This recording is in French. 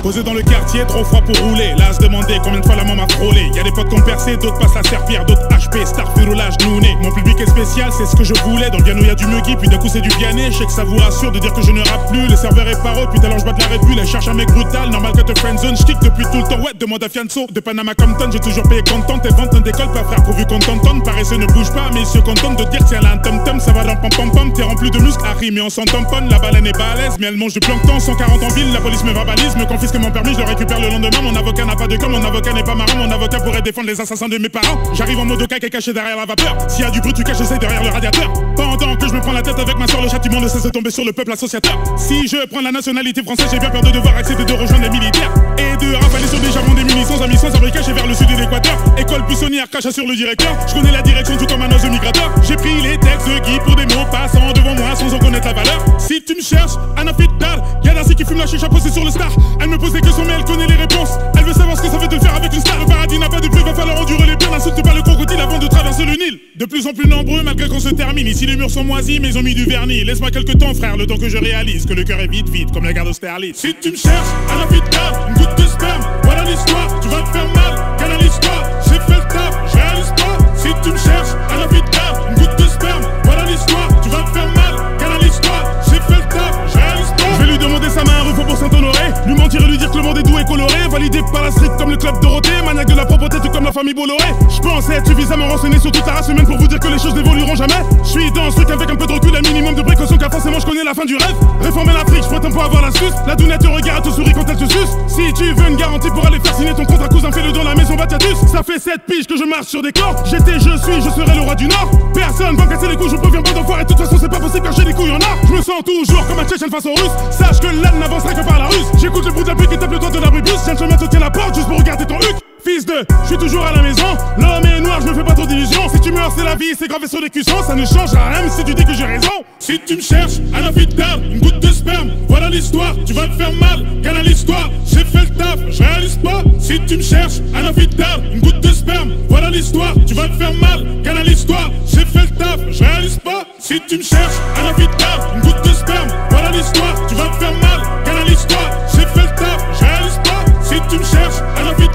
Posé dans le quartier, trop froid pour rouler. Là, à se demander combien de fois la maman m'a frôlé. Y'a des potes qui ont percé, d'autres passent la serpillère, d'autres HP, Starfield roulage, nouné. Mon public est spécial, c'est ce que je voulais. Dans le piano, y'a du Muggy, puis d'un coup, c'est du Vianney. Je sais que ça vous rassure de dire que je ne rappe plus. Le serveur est paro, puis alors je bois de la Red Bull. Elle cherche un mec brutal, normal que te friendzone. J'kick depuis tout le temps, ouais, demande à Fianso. De Panama Compton, j'ai toujours payé content. Tes ventes ne décollent pas, frère, pourvu qu'on t'entende. Paresseux ne bouge pas, mais il se contente de dire que c'est un tom-tom. Ça va dans pam-pam-pam, t'es rempli de muscles, Harry, mais on s'en tamponne. La baleine est balèze, mais elle mange du plancton. 140 en ville, la police me verbalise, me confisque mon permis, je le récupère le lendemain. Mon avocat n'a pas de com, mon avocat n'est pas marrant. Mon avocat pourrait défendre les assassins de mes parents. J'arrive en mode Oka qui est caché derrière la vapeur. S'il y a du bruit, tu caches, j'essaye derrière le radiateur. Pendant que je me prends la tête avec ma soeur, le châtiment ne cesse de tomber sur le peuple associateur. Si je prends la nationalité française, j'ai bien peur de devoir accepter de rejoindre les militaires et de rafaler sur des jalons des munitions amis sans abriquage et vers le sud de l'Équateur. École buissonnière, cracha sur le directeur. Je connais la direction tout comme un oiseau migrateur. J'ai pris les textes de Guy pour des mots passant devant moi sans en connaître la valeur. Si tu me cherches, un affidal, y'a Darcy qui fume la chicha posée sur le star. Elle me pose des questions mais elle connaît les réponses. Elle veut savoir ce que ça fait de le faire avec une star. Le paradis n'a pas de prix, va falloir endurer les peines. N'insulte pas le crocodile avant de traverser le Nil. De plus en plus nombreux malgré qu'on se termine. Ici les murs sont moisis mais ils ont mis du vernis. Laisse-moi quelques temps frère, le temps que je réalise que le cœur est vide comme la gare d'Austerlitz. Si tu me cherches, un affidal, une goutte de sperme, voilà l'histoire, tu vas te faire mal, canalise-toi, j'ai fait le taf, je réalise pas. Si tu me cherches, un affidal, une goutte de sperme, voilà l'histoire, tu vas te faire mal, canalise-toi, j'ai fait le taf, je réalise pas. Je vais lui demander sa main un refus pour Saint-Honoré, lui mentir et lui dire que le monde est doux et coloré, validé par la street comme le club Dorothée, maniaque de la propreté tout comme la famille Bolloré. Je pense être suffisamment renseigné sur toute la race humaine pour vous dire que les choses n'évolueront jamais. Je suis dans ce truc avec un peu de recul, un minimum de précaution car forcément je connais la fin du rêve. Réformer l'Afrique, je un peu avoir la suce. La dounette te regarde, te sourit quand elle te suce. Si tu veux une garantie pour aller faire signer ton contrat, cousin, fais-le dans la maison Batiatus. Ça fait 7 piges que je marche sur des corps. J'étais, je suis, je serai le roi du Nord. Personne va me casser les couilles, je préviens pas d'enfoiré. De toute façon, c'est pas possible car j'ai les couilles en or. Je me sens toujours comme un Tchétchène face aux Russes. Sache que l'âne n'avancera que par la ruse. J'écoute le bruit de la pluie qui tape le toit de l'abribus. Viens de chemin te tient la porte juste pour regarder ton huc. Fils de, je suis toujours à la maison. L'homme est noir, je me fais pas trop d'illusions. Si tu meurs, c'est la vie, c'est gravé sur les cuissons. Ça ne change rien, même si tu dis que j'ai raison. Si tu me cherches, un affidal, une goutte de sperme, voilà l'histoire, tu vas te faire mal, canalise-toi, j'ai fait le taf, je réalise pas. Si tu me cherches, un affidal, une goutte de sperme, voilà l'histoire, tu vas te faire mal, canalise-toi, j'ai fait le taf, je réalise pas. Si tu me cherches, un affidal, une goutte de sperme, voilà l'histoire, tu vas te faire mal, canalise-toi, j'ai fait le taf, je réalise pas. Si tu me cherches, un affidal.